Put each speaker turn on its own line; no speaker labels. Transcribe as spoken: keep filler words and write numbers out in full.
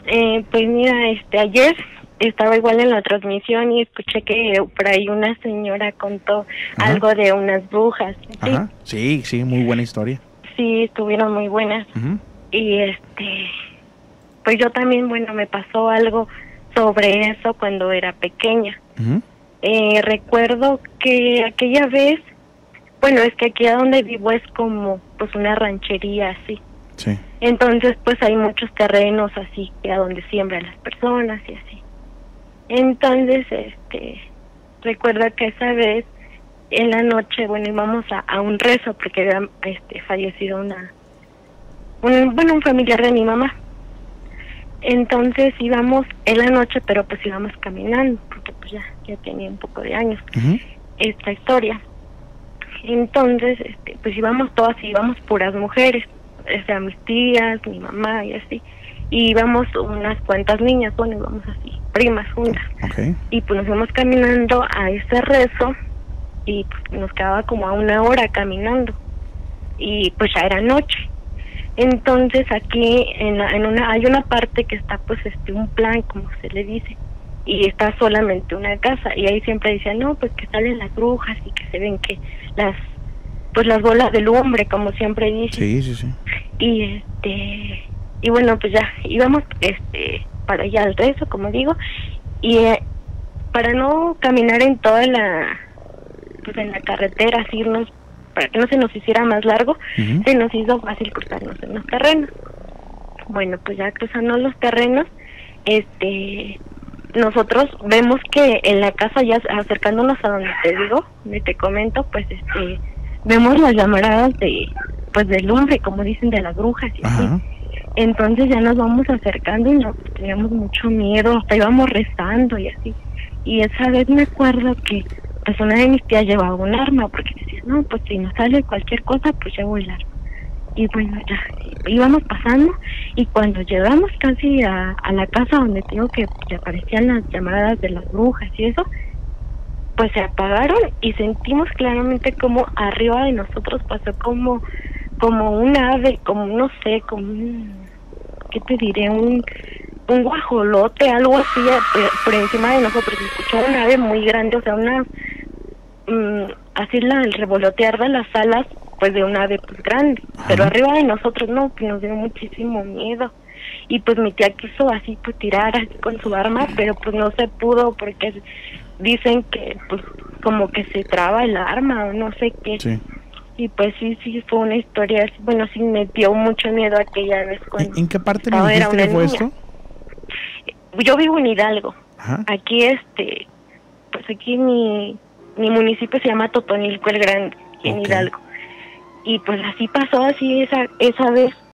Eh, pues mira, este, ayer estaba igual en la transmisión y escuché que por ahí una señora contó Ajá. algo de unas brujas. ¿Sí?
Ajá, sí, sí, muy buena historia.
Sí, estuvieron muy buenas. Uh-huh. Y este, pues yo también, bueno, me pasó algo sobre eso cuando era pequeña. Uh-huh. Eh, recuerdo que aquella vez, bueno, es que aquí a donde vivo es como pues una ranchería así.
Sí.
Entonces pues hay muchos terrenos así que a donde siembran las personas y así. Entonces, este, recuerdo que esa vez en la noche, bueno, íbamos a, a un rezo porque había este, fallecido una, un, bueno, un familiar de mi mamá. Entonces íbamos en la noche, pero pues íbamos caminando, porque pues ya, ya tenía un poco de años uh-huh. esta historia. Entonces, este, pues íbamos todas, íbamos puras mujeres, o sea, mis tías, mi mamá y así. Y íbamos unas cuantas niñas, bueno, íbamos así, primas juntas.
Okay.
Y pues nos íbamos caminando a ese rezo y pues nos quedaba como a una hora caminando. Y pues ya era noche. Entonces aquí en, la, en una hay una parte que está pues este un plan, como se le dice, y está solamente una casa, y ahí siempre decían, no, pues que salen las brujas y que se ven que las pues las bolas de lumbre, como siempre dicen.
Sí, sí, sí.
Y este y bueno, pues ya íbamos este para allá al rezo, como digo, y eh, para no caminar en toda la pues en la carretera, así irnos, para que no se nos hiciera más largo, uh-huh. se nos hizo fácil cruzarnos en los terrenos. Bueno, pues ya cruzando los terrenos, este, nosotros vemos que en la casa, ya acercándonos a donde te digo, donde te comento, pues este, vemos las llamaradas de, pues de lumbre, como dicen, de las brujas y así.
Uh-huh.
Entonces ya nos vamos acercando y nos teníamos mucho miedo, hasta íbamos rezando y así. Y esa vez me acuerdo que pues una de mis tías llevaba un arma, porque decía, no, pues si nos sale cualquier cosa, pues llevo el arma. Y bueno, ya íbamos pasando, y cuando llegamos casi a, a la casa donde tengo que pues, aparecían las llamadas de las brujas y eso, pues se apagaron y sentimos claramente como arriba de nosotros pasó como, como un ave, como no sé, como un, ¿qué te diré? Un... un guajolote, algo así por, por encima de nosotros. Se escuchó una ave muy grande, o sea, una mmm, así la, el revolotear de las alas, pues de una ave pues grande. Ajá. Pero arriba de nosotros no, que nos dio muchísimo miedo. Y pues mi tía quiso así pues tirar así con su arma, pero pues no se pudo porque dicen que pues como que se traba el arma o no sé qué.
Sí.
Y pues sí, sí, fue una historia así, bueno, sí me dio mucho miedo aquella vez. Cuando
¿En qué parte me dijiste que fue esto?
Yo vivo en Hidalgo.
Ajá.
Aquí este, pues aquí mi, mi municipio se llama Totonilco el Grande, en okay. Hidalgo. Y pues así pasó, así esa esa vez,